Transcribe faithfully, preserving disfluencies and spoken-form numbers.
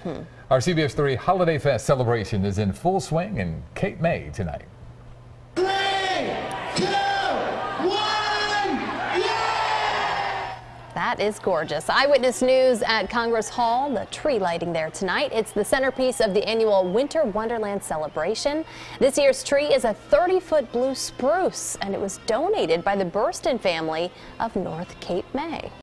Hmm. Our C B S three Holiday Fest celebration is in full swing in Cape May tonight. Three, two, one, yeah! That is gorgeous. Eyewitness News at Congress Hall. The tree lighting there tonight. It's the centerpiece of the annual Winter Wonderland celebration. This year's tree is a thirty foot blue spruce, and it was donated by the Burston family of North Cape May.